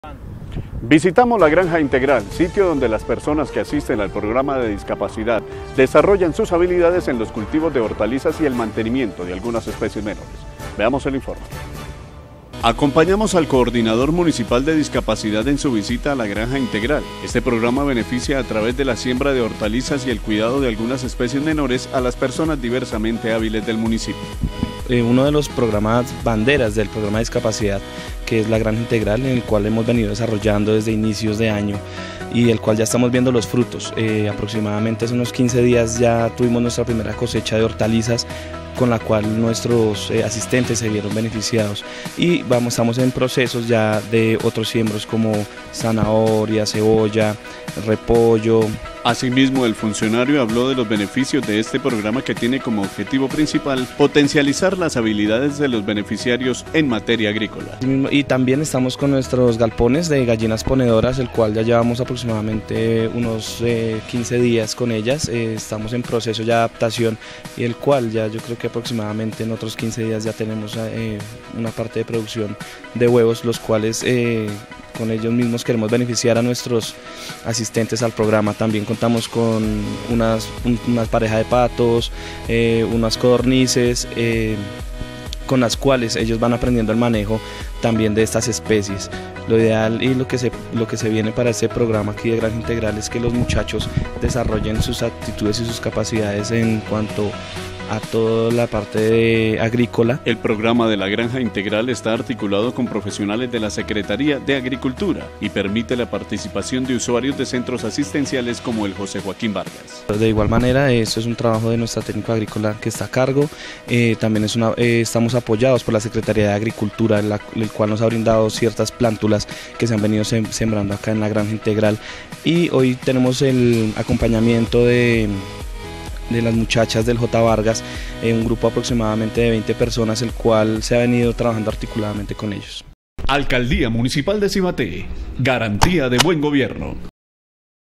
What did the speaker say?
Visitamos la Granja Integral, sitio donde las personas que asisten al programa de discapacidad desarrollan sus habilidades en los cultivos de hortalizas y el mantenimiento de algunas especies menores. Veamos el informe. Acompañamos al coordinador municipal de discapacidad en su visita a la Granja Integral. Este programa beneficia a través de la siembra de hortalizas y el cuidado de algunas especies menores a las personas diversamente hábiles del municipio. Uno de los programas banderas del programa de discapacidad, que es la Granja Integral, en el cual hemos venido desarrollando desde inicios de año y el cual ya estamos viendo los frutos. Aproximadamente hace unos 15 días ya tuvimos nuestra primera cosecha de hortalizas, con la cual nuestros asistentes se vieron beneficiados, y estamos en procesos ya de otros siembros como zanahoria, cebolla, repollo. Asimismo, el funcionario habló de los beneficios de este programa, que tiene como objetivo principal potencializar las habilidades de los beneficiarios en materia agrícola. Y también estamos con nuestros galpones de gallinas ponedoras, el cual ya llevamos aproximadamente unos 15 días con ellas. Estamos en proceso ya de adaptación, y el cual ya yo creo que aproximadamente en otros 15 días ya tenemos una parte de producción de huevos, los cuales con ellos mismos queremos beneficiar a nuestros asistentes al programa. También contamos con unas parejas de patos, unas codornices, con las cuales ellos van aprendiendo el manejo también de estas especies. Lo ideal y lo que se viene para este programa aquí de Granja Integral es que los muchachos desarrollen sus actitudes y sus capacidades en cuanto a toda la parte agrícola. El programa de la Granja Integral está articulado con profesionales de la Secretaría de Agricultura y permite la participación de usuarios de centros asistenciales como el José Joaquín Vargas. De igual manera, esto es un trabajo de nuestra técnico agrícola que está a cargo. También estamos apoyados por la Secretaría de Agricultura, el cual nos ha brindado ciertas plántulas que se han venido sembrando acá en la Granja Integral, y hoy tenemos el acompañamiento de las muchachas del J. Vargas, un grupo aproximadamente de 20 personas, el cual se ha venido trabajando articuladamente con ellos. Alcaldía Municipal de Cibaté, garantía de buen gobierno.